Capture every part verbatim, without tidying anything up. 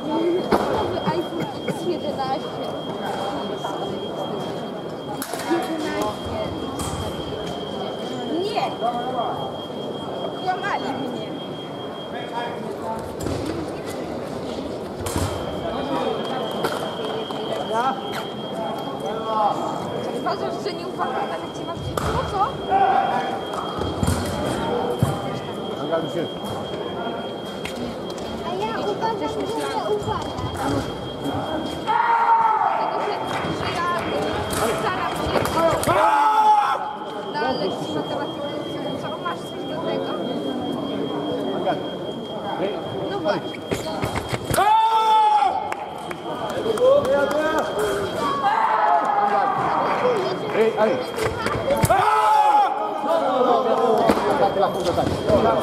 iPhone X jedenaście. Nie! Kłamali mnie. Uważasz, że nie uważam, ale cię mam ci... No co? A ja uważam, że nie uważam. Dlatego, że ja staram się na lekcji matematyki. Co, masz coś do tego? No właśnie. Hey, allez. Non, non, non, non, la course d'attaque.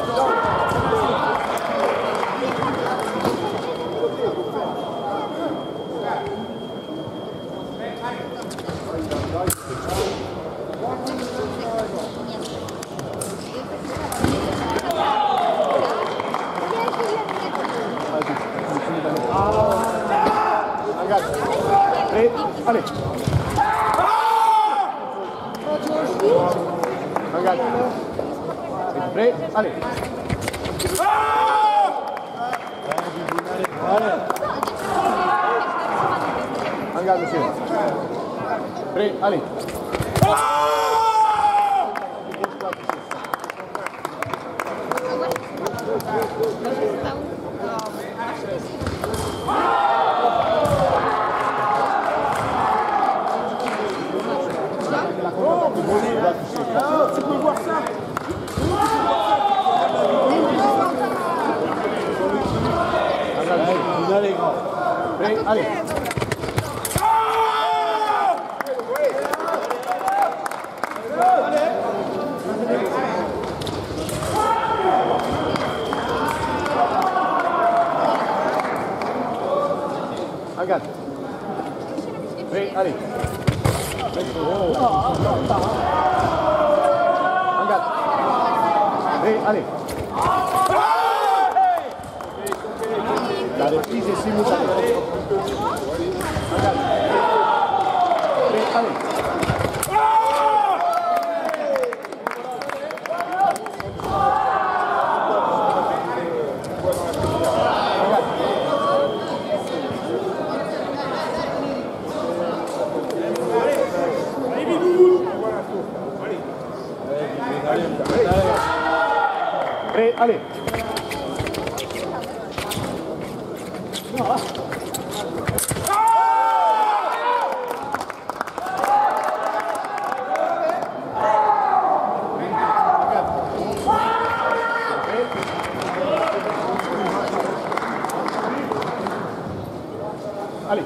Hey, allez. Regarde. Es prêt? Allez. Regarde, monsieur. Prêt? Allez. Tu peux voir ça. Allez, allez, allez. Regarde. Oui, allez. Regarde. Oui, allez. La reprise est simultanée. Regarde. Oui, allez. Prêt, allez. Allez.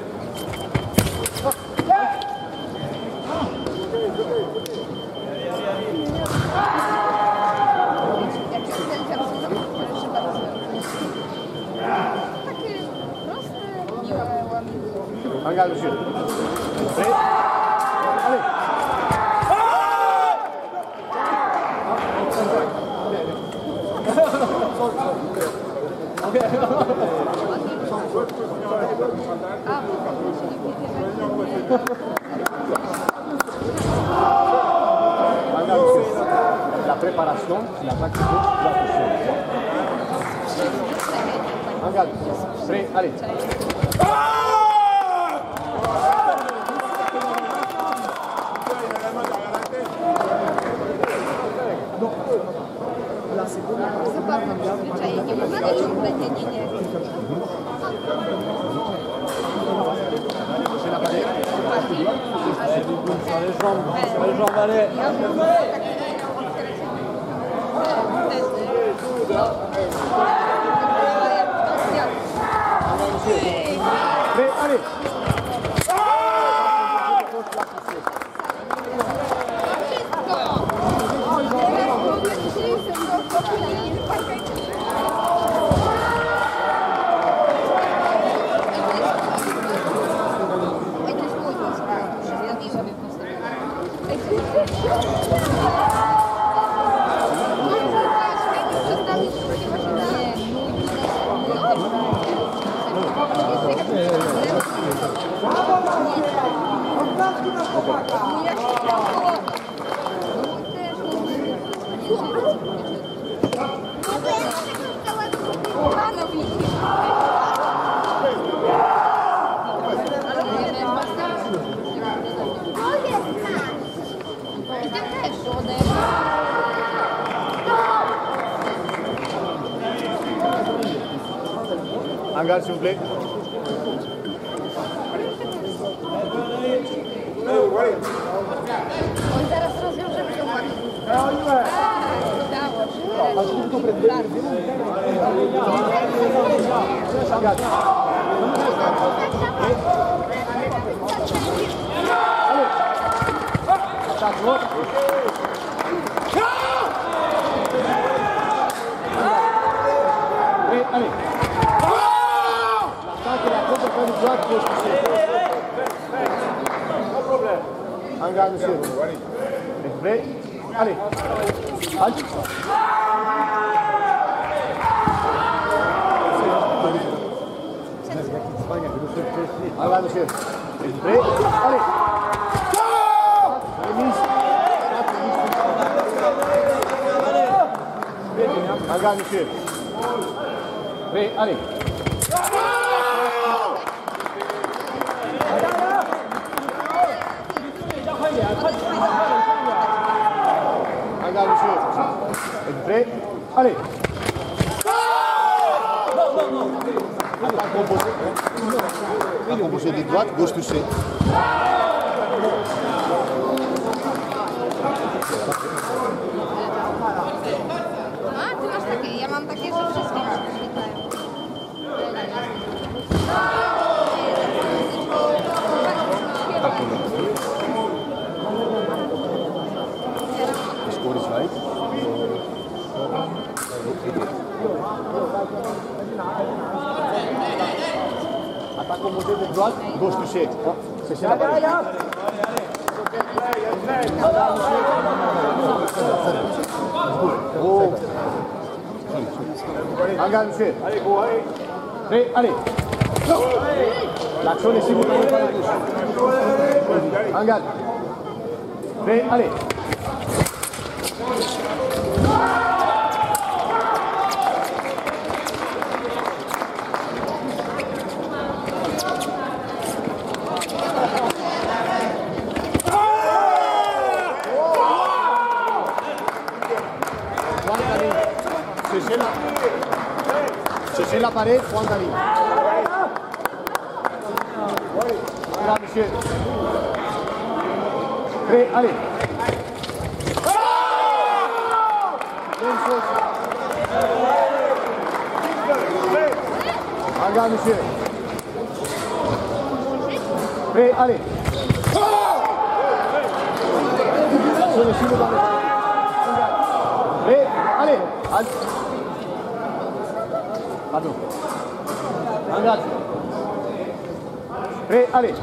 Regarde, monsieur. Prêt? Allez. Regarde, monsieur. La préparation, la pratique, la toucher. Regarde. Prêt? Allez. Là, c'est bon. Zwyczajnie, nie można ciągle, nie, nie, nie. C'est la palette. Sur les jambes, sur les jambes, allez. Prêt? Allez. Nie, ja się koło... Rano widzisz. Ale nie wiem, To jest nasz. gdzie też wodę. Engage, s'il vous plaît. On zaraz rozwiążemy tą ładnie. Allez, allez. L'attaque et la côte de faire du droit, gauche, monsieur. Engage, monsieur. Êtes prêt? Allez. Halte. Engage, monsieur. Êtes prêt? Allez. Remise. Engage, monsieur. Prêt? Allez. Engage, monsieur. Êtes prêt? Allez. Attaque composée. Attaque composée de droite, gauche touchée. A, ty masz takie, ja mam takie, że wszystkie mi się wyświetlają. The score is right. Attaque composée de droite, gauche touchée. C'est ça la balle. Oh. Engage, monsieur. Allez, go, allez. Prêt, allez. L'action est simultanée par la touche. Engage. Prêt, allez. Cherchez la, cherchez la pared, point à ligne. Là, monsieur. Prêt, allez. Même chose. Regarde, monsieur. Prêt, allez. Sur le cheveu dans le... Prêt, allez. Halt. Pardon. Engage. Prêt, allez.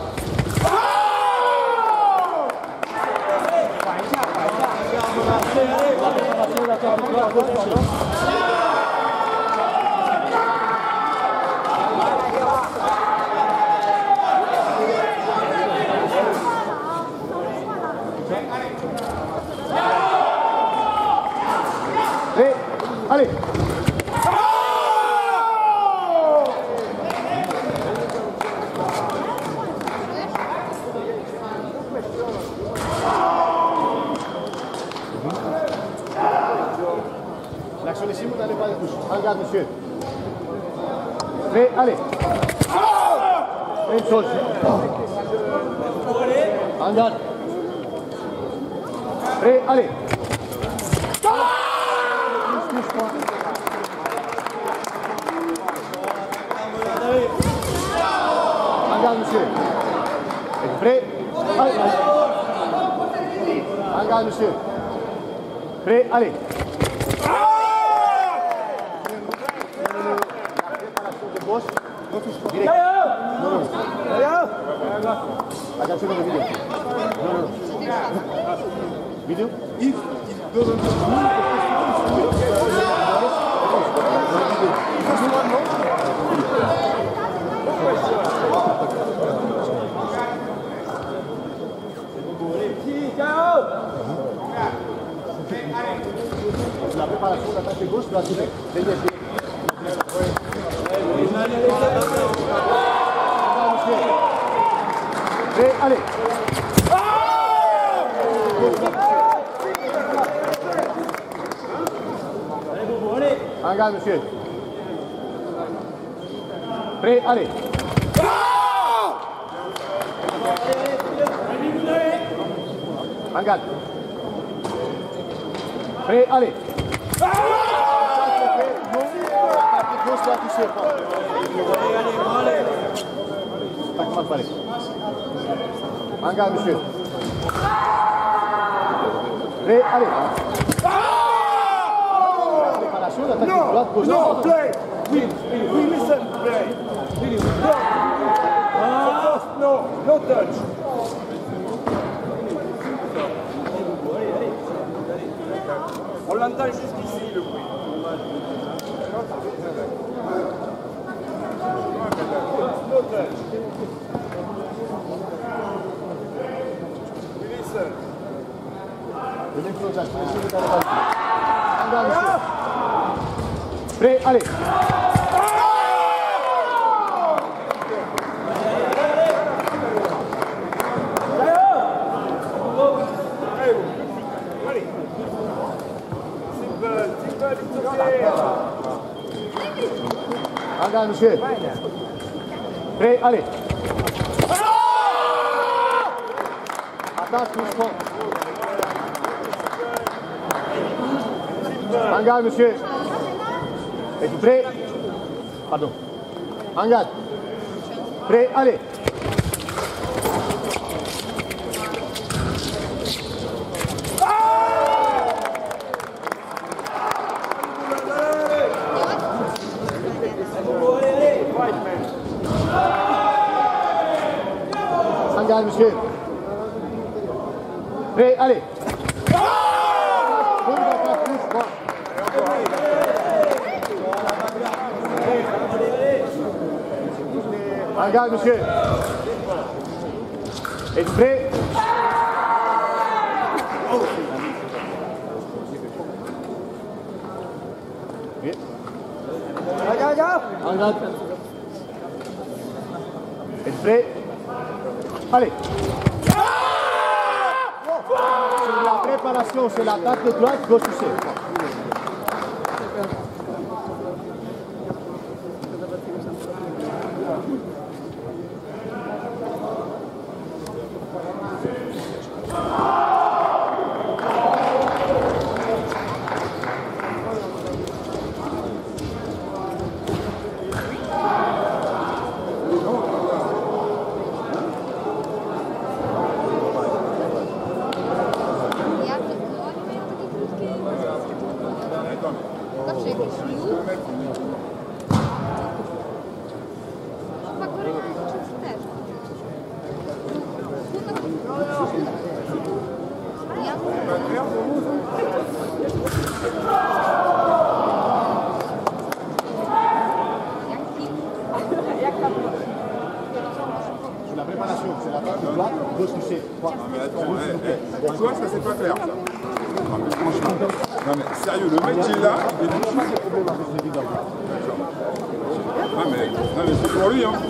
Prêt, allez. L'action est simultanée par les touches. Engage, monsieur. Prêt, allez. Même chose. Engage. Prêt, allez. Engage, monsieur. Êtes prêt? Allez. Engage, monsieur. Prêt, allez. Direct. Non, non. Attention dans le vidéo. Non, non, non. Vidéo? If it doesn't move, côté gauche, doit tirer. Dégaine, dégaine. Prêt, allez. Un gars, monsieur. Prêt, allez. Un gars. Prêt, allez. Gauche doit toucher. Tac, mal paré. Un gars, monsieur. Prêt, allez. Préparation, l'attaque de droite, gauche. No, play. We, we listen, play. No. Ah, no, no touch. On l'entend jusqu'ici, le bruit. No touch. We listen. Venez close, un gars, monsieur. Prêt, allez. Un gars, monsieur. Prêt, allez. Attaque, doucement. Un gars, monsieur. Êtes-vous prêt? Pardon. Un gars. Prêt, allez. Un gars, monsieur. Prêt, allez. Un gars, monsieur. Êtes-vous prêt? Oui. Un gars. Êtes-vous prêt? Allez. C'est la préparation, c'est l'attaque de droite, gauche touché. Zawsze jakiś lód. Chyba góry też. C'est la préparation, c'est l'attaque de droite, gauche touché. Non mais attends, hey, hey. Pour toi ça c'est pas clair ça. Non mais franchement, non mais sérieux, le mec qui est là, il est tout. Non mais, non mais c'est pour lui hein.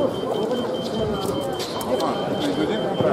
Enfin, les deux contraires.